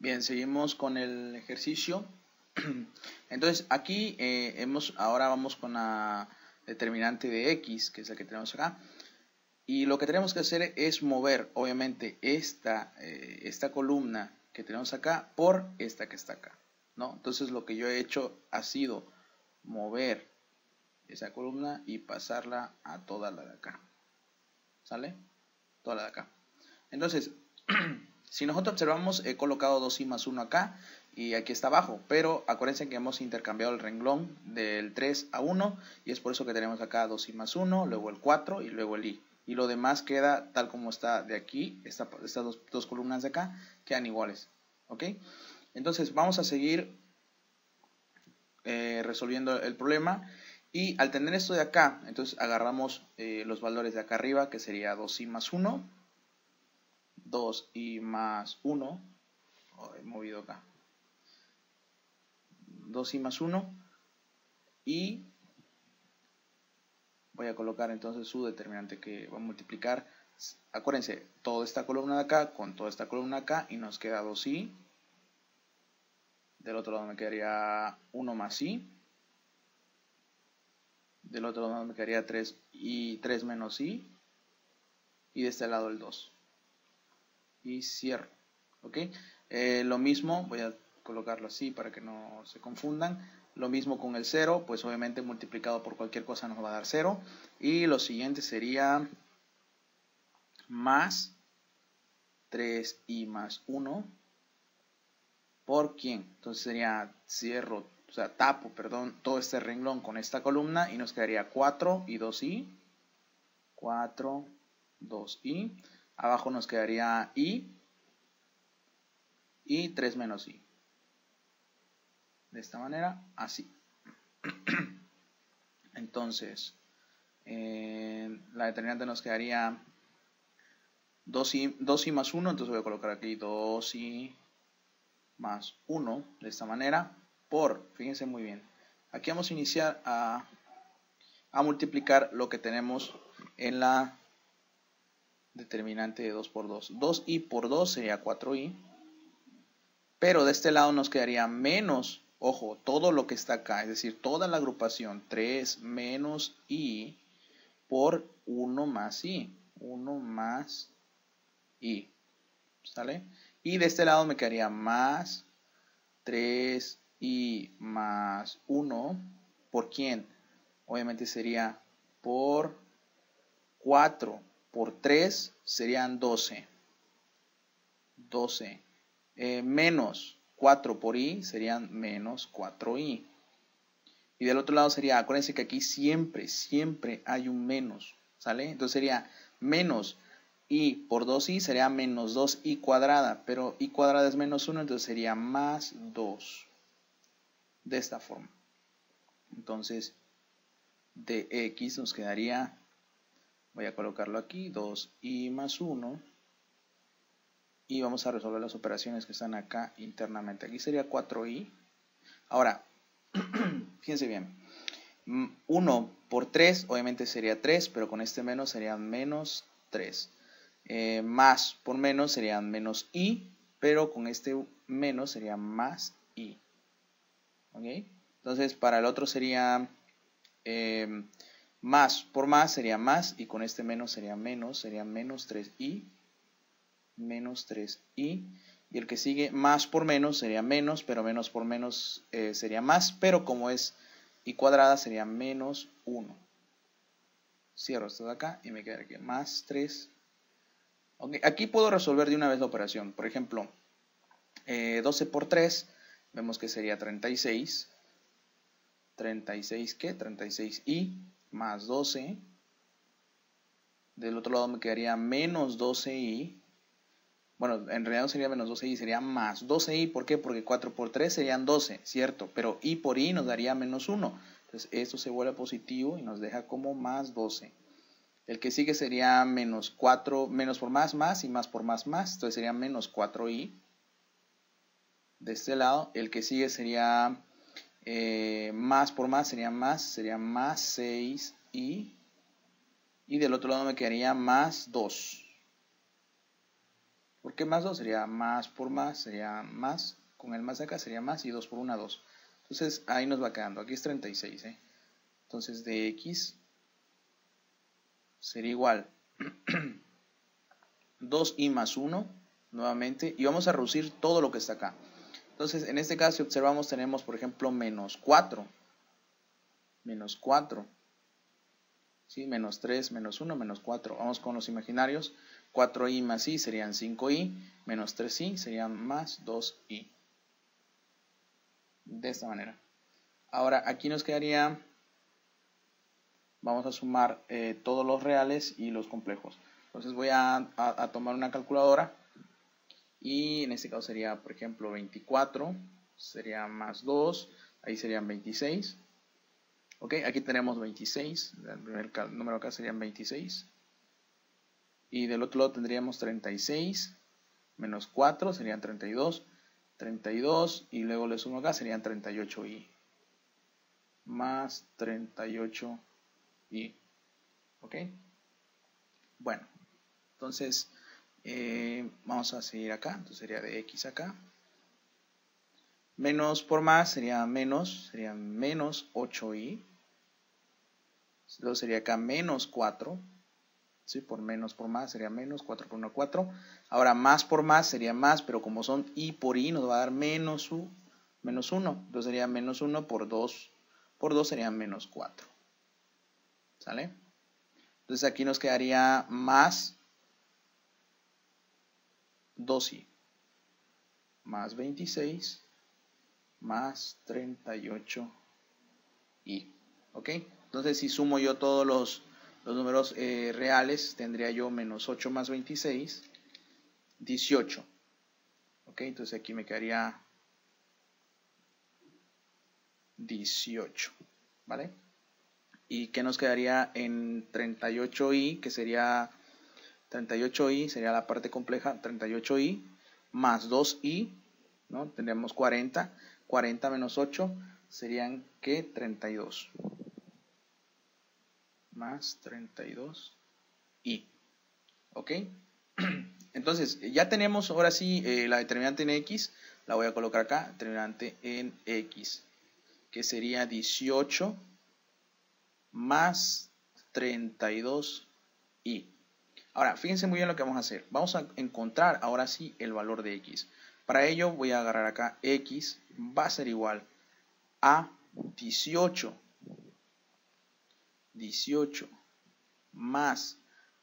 Bien, seguimos con el ejercicio. Entonces aquí ahora vamos con la determinante de x, que es la que tenemos acá. Y lo que tenemos que hacer es mover, obviamente, esta columna que tenemos acá por esta que está acá, ¿no? Entonces lo que yo he hecho ha sido mover esa columna y pasarla a toda la de acá. ¿Sale? Toda la de acá. Entonces, si nosotros observamos, he colocado 2i más 1 acá y aquí está abajo, pero acuérdense que hemos intercambiado el renglón del 3 a 1 y es por eso que tenemos acá 2i más 1, luego el 4 y luego el i. Y lo demás queda tal como está de aquí, estas dos columnas de acá quedan iguales. ¿Ok? Entonces vamos a seguir resolviendo el problema. Y al tener esto de acá, entonces agarramos los valores de acá arriba, que sería 2i más 1, 2i más 1, he movido acá, 2i más 1, y voy a colocar entonces su determinante que va a multiplicar, acuérdense, toda esta columna de acá con toda esta columna de acá, y nos queda 2i, del otro lado me quedaría 1 más i, del otro lado me quedaría 3 y 3 menos i, y de este lado el 2. Y cierro. ¿Ok? Lo mismo, voy a colocarlo así para que no se confundan. Lo mismo con el 0, pues obviamente multiplicado por cualquier cosa nos va a dar 0. Y lo siguiente sería más 3i más 1. ¿Por quién? Entonces sería cierro, o sea, tapo, perdón, todo este renglón con esta columna y nos quedaría 4 y 2i. 4, 2i. Abajo nos quedaría i y 3 menos i. De esta manera, así. Entonces, la determinante nos quedaría 2i más 1, entonces voy a colocar aquí 2i más 1, de esta manera, por, fíjense muy bien, aquí vamos a iniciar a multiplicar lo que tenemos en la determinante de 2 por 2. 2i por 2 sería 4i, pero de este lado nos quedaría menos, ojo, todo lo que está acá, es decir, toda la agrupación 3 menos i por 1 más i. 1 más i. ¿Sale? Y de este lado me quedaría más 3i más 1. ¿Por quién? Obviamente sería por 4 por 3 serían 12. 12. Menos 4 por i serían menos 4i. Y del otro lado sería, acuérdense que aquí siempre hay un menos, ¿sale? Entonces sería menos i por 2i sería menos 2i cuadrada, pero i cuadrada es menos 1, entonces sería más 2. De esta forma. Entonces, de x nos quedaría, voy a colocarlo aquí, 2i más 1. Y vamos a resolver las operaciones que están acá internamente. Aquí sería 4i. Ahora, fíjense bien. 1 por 3 obviamente sería 3, pero con este menos serían menos 3. Más por menos serían menos i, pero con este menos sería más i. ¿Ok? Entonces para el otro sería más por más sería más, y con este menos sería menos 3i. Menos 3i. Y el que sigue más por menos sería menos, pero menos por menos sería más, pero como es i cuadrada sería menos 1. Cierro esto de acá y me queda aquí más 3. Okay. Aquí puedo resolver de una vez la operación. Por ejemplo, 12 por 3, vemos que sería 36. 36, ¿qué? 36i más 12. Del otro lado me quedaría menos 12i. Bueno, en realidad no sería menos 12i, sería más 12i. ¿Por qué? Porque 4 por 3 serían 12, ¿cierto? Pero i por i nos daría menos 1. Entonces esto se vuelve positivo y nos deja como más 12. El que sigue sería menos 4, menos por más, más, y más por más, más. Entonces sería menos 4i. De este lado, el que sigue sería más por más, sería más 6i. Y del otro lado me quedaría más 2. ¿Por qué más 2? Sería más por más, sería más. Con el más de acá sería más y 2 por 1, 2. Entonces ahí nos va quedando. Aquí es 36. Entonces de x sería igual 2i más 1 nuevamente. Y vamos a reducir todo lo que está acá. Entonces en este caso si observamos tenemos por ejemplo menos 4. Menos 4. ¿Sí? Menos 3, menos 1, menos 4. Vamos con los imaginarios. 4i más i serían 5i. Menos 3i serían más 2i. De esta manera. Ahora aquí nos quedaría, vamos a sumar todos los reales y los complejos. Entonces voy a tomar una calculadora y en este caso sería por ejemplo 24, sería más 2, ahí serían 26. Ok, aquí tenemos 26, el primer número acá serían 26. Y del otro lado tendríamos 36, menos 4 serían 32. 32 y luego le sumo acá serían 38i más 38i. Ok, bueno, entonces vamos a seguir acá. Entonces sería de x acá, menos por más sería menos 8i, luego sería acá menos 4. ¿Sí? Por menos por más sería menos, 4 por 1, 4. Ahora más por más sería más, pero como son i por i nos va a dar menos 1. Entonces sería menos 1 por 2. Por 2 sería menos 4. ¿Sale? Entonces aquí nos quedaría más 2i. Más 26. Más 38i. ¿Ok? Entonces si sumo yo todos los números reales, tendría yo menos 8 más 26, 18. Ok, entonces aquí me quedaría 18. ¿Vale? ¿Y qué nos quedaría en 38i? Que sería 38i, sería la parte compleja, 38i más 2i, ¿no? Tendríamos 40. 40 menos 8 serían, ¿qué? 32. Más 32i. ¿Ok? Entonces, ya tenemos ahora sí la determinante en x. La voy a colocar acá, determinante en x, que sería 18 más 32i. Ahora, fíjense muy bien lo que vamos a hacer. Vamos a encontrar ahora sí el valor de x. Para ello voy a agarrar acá x, va a ser igual a 18 más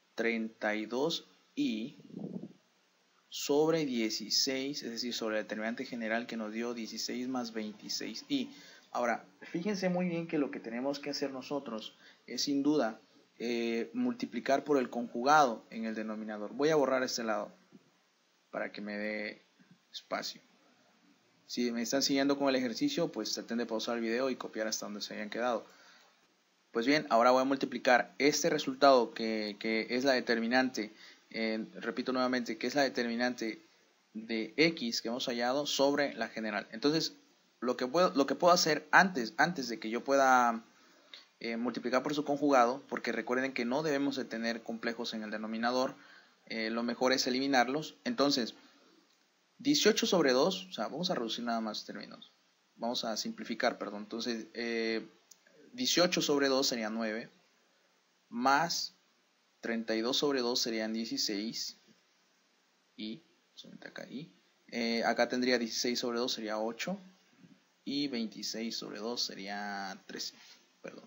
32i sobre 16, es decir, sobre el determinante general que nos dio 16 más 26i. Ahora, fíjense muy bien que lo que tenemos que hacer nosotros es sin duda multiplicar por el conjugado en el denominador. Voy a borrar este lado para que me dé espacio. Si me están siguiendo con el ejercicio, pues traten de pausar el video y copiar hasta donde se hayan quedado. Pues bien, ahora voy a multiplicar este resultado que es la determinante, repito nuevamente, que es la determinante de x que hemos hallado sobre la general. Entonces, lo que puedo hacer antes de que yo pueda multiplicar por su conjugado, porque recuerden que no debemos de tener complejos en el denominador, lo mejor es eliminarlos. Entonces, 18 sobre 2, o sea, vamos a reducir nada más términos, vamos a simplificar, perdón. Entonces, 18 sobre 2 serían 9, más 32 sobre 2 serían 16, y, acá, acá tendría 16 sobre 2 sería 8, y 26 sobre 2 sería 13, perdón,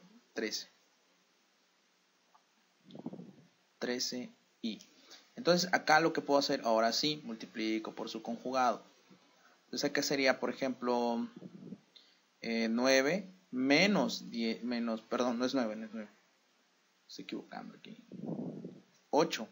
13i. Entonces acá lo que puedo hacer, ahora sí, multiplico por su conjugado. Entonces acá sería, por ejemplo, 9 menos 10, perdón, no es 9, no es 9. Estoy equivocando aquí. 8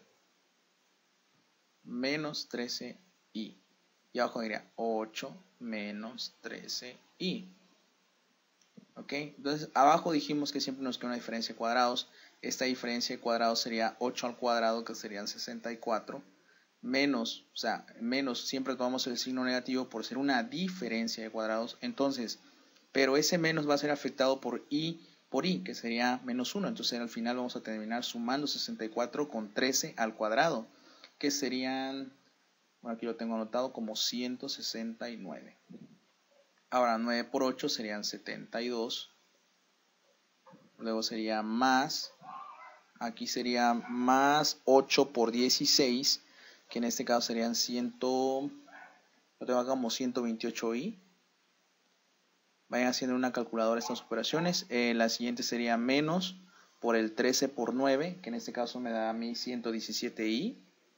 menos 13i. Y abajo diría 8 menos 13i. ¿Ok? Entonces abajo dijimos que siempre nos queda una diferencia de cuadrados. Esta diferencia de cuadrados sería 8 al cuadrado, que serían 64. Menos, o sea, menos, siempre tomamos el signo negativo por ser una diferencia de cuadrados. Entonces, pero ese menos va a ser afectado por i, que sería menos 1. Entonces al final vamos a terminar sumando 64 con 13 al cuadrado, que serían Bueno, aquí lo tengo anotado como 169. Ahora 9 por 8 serían 72. Luego sería más, aquí sería más 8 por 16, que en este caso serían 100, lo tengo acá como 128i. Vayan haciendo una calculadora estas operaciones. La siguiente sería menos por el 13 por 9, que en este caso me da a mí 117i.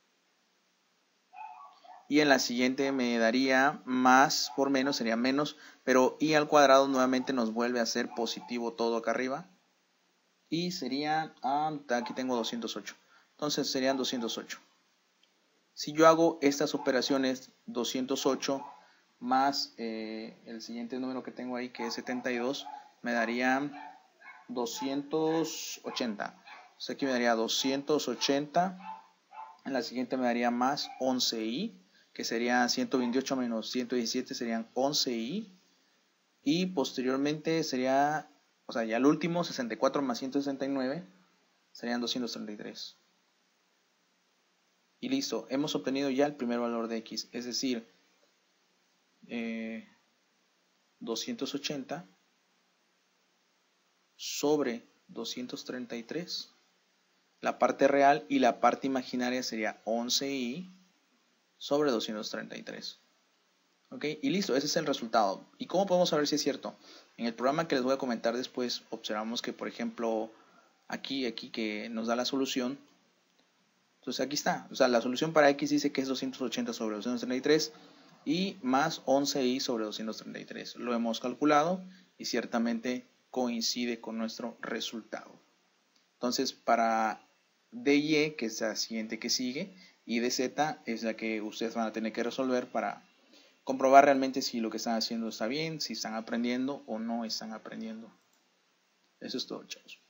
Y en la siguiente me daría más por menos, sería menos, pero i al cuadrado nuevamente nos vuelve a ser positivo todo acá arriba. Y sería, aquí tengo 208, entonces serían 208. Si yo hago estas operaciones 208 más el siguiente número que tengo ahí, que es 72, me daría 280. Entonces aquí me daría 280. En la siguiente me daría más 11i, que sería 128 menos 117, serían 11i. Y posteriormente sería, o sea, ya el último, 64 más 169, serían 233. Y listo, hemos obtenido ya el primer valor de x, es decir, 280 sobre 233. La parte real y la parte imaginaria sería 11i sobre 233. ¿Ok? Y listo, ese es el resultado. ¿Y cómo podemos saber si es cierto? En el programa que les voy a comentar después, observamos que, por ejemplo, aquí que nos da la solución. Entonces aquí está. O sea, la solución para x dice que es 280 sobre 233 y más 11i sobre 233. Lo hemos calculado y ciertamente coincide con nuestro resultado. Entonces, para dy, que es la siguiente que sigue, y dz es la que ustedes van a tener que resolver para comprobar realmente si lo que están haciendo está bien, si están aprendiendo o no están aprendiendo. Eso es todo, chavos.